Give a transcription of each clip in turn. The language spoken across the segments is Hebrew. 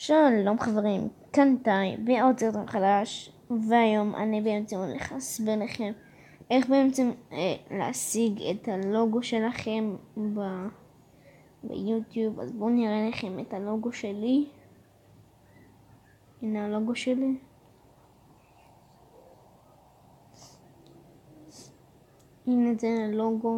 שלום חברים, כאן טי ועוד סרטון חדש, והיום אני בעצם הולך להסביר לכם איך בעצם להשיג את הלוגו שלכם ביוטיוב. אז בואו נראה לכם את הלוגו שלי. הנה הלוגו שלי. הנה זה הלוגו.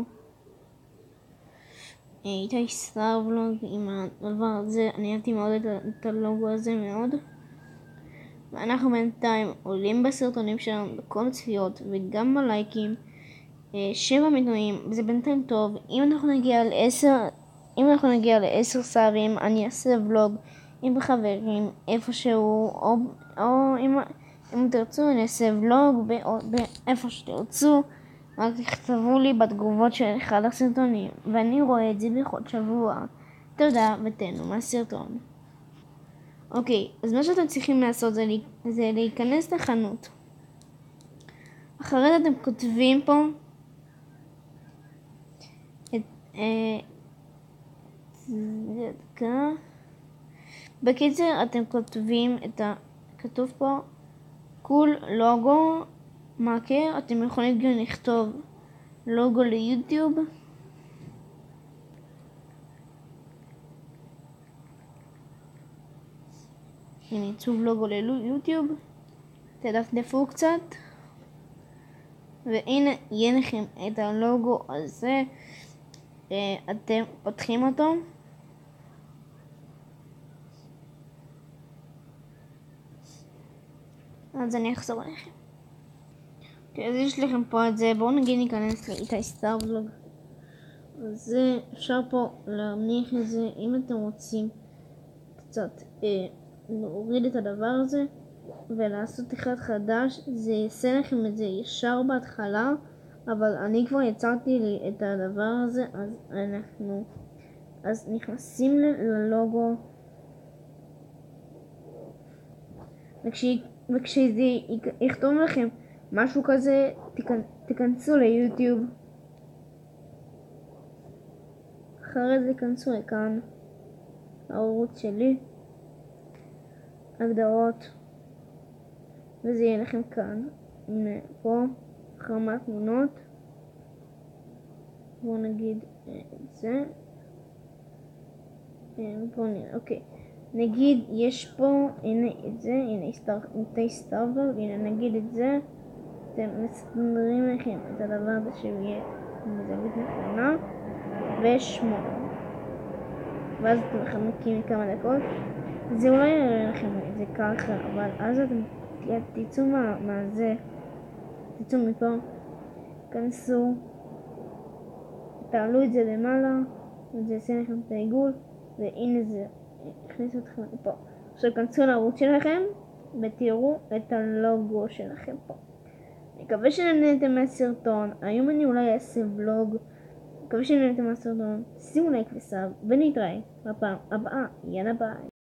איתי סטאר ולוג עם הדבר הזה. אני אהבתי מאוד את הלוגו הזה מאוד. ואנחנו בינתיים עולים בסרטונים שלנו בכל הצפיות וגם בלייקים. 7 מנויים, וזה בינתיים טוב. אם אנחנו נגיע ל10 סאבים, אני אעשה ולוג עם חברים איפשהו, או אם תרצו אני אעשה ולוג באיפה שתרצו. רק תכתבו לי בתגובות של אחד הסרטונים ואני רואה את זה בכל שבוע. תודה ותהנו מהסרטון. אוקיי, אז מה שאתם צריכים לעשות זה להיכנס לחנות. אחרי זה אתם כותבים פה בקיצר אתם כותבים כתוב פה קול לוגו מאקר. אתם יכולים גם לכתוב לוגו ליוטיוב. הנה עיצוב לוגו ליוטיוב. תדפדפו קצת והנה יהיה לכם את הלוגו הזה. אתם פותחים אותו. אז אני אחזור אליכם. אז יש לכם פה את זה. בואו נגיד ניכנס לאיתי סטאר ולוג. אז אפשר פה להניח את זה. אם אתם רוצים קצת להוריד את הדבר הזה ולעשות אחד חדש, זה יעשה לכם את זה ישר בהתחלה, אבל אני כבר יצרתי לי את הדבר הזה. אז נכנסים ללוגו, וכשזה יכתוב לכם משהו כזה תיכנסו ליוטיוב. אחרי זה תיכנסו לכאן הערוץ שלי, הגדרות, וזה יהיה לכם כאן. הנה פה חרמת תמונות. בואו נגיד את זה. בואו נראה. אוקיי, נגיד יש פה, הנה את זה, הנה איתי סטאר ולוג, הנה נגיד את זה. אתם מסדרים לכם את הדבר הזה שיהיה מזווית נכונה ו8, ואז אתם מחמקים כמה דקות. זה אולי יראה לכם את זה ככה, אבל אז אתם תצאו מהזה, תצאו מפה, כנסו, תעלו את זה למעלה, וזה יעשה לכם את העיגול, והנה זה הכניסו אתכם לפה. עכשיו כנסו לערוץ שלכם ותראו את הלוגו שלכם פה. אני מקווה שנהנתם מהסרטון. היום אני אולי אעשה ולוג. מקווה שנהנתם מהסרטון. שימו לייק וסאב ונתראה בפעם הבאה. יאללה ביי.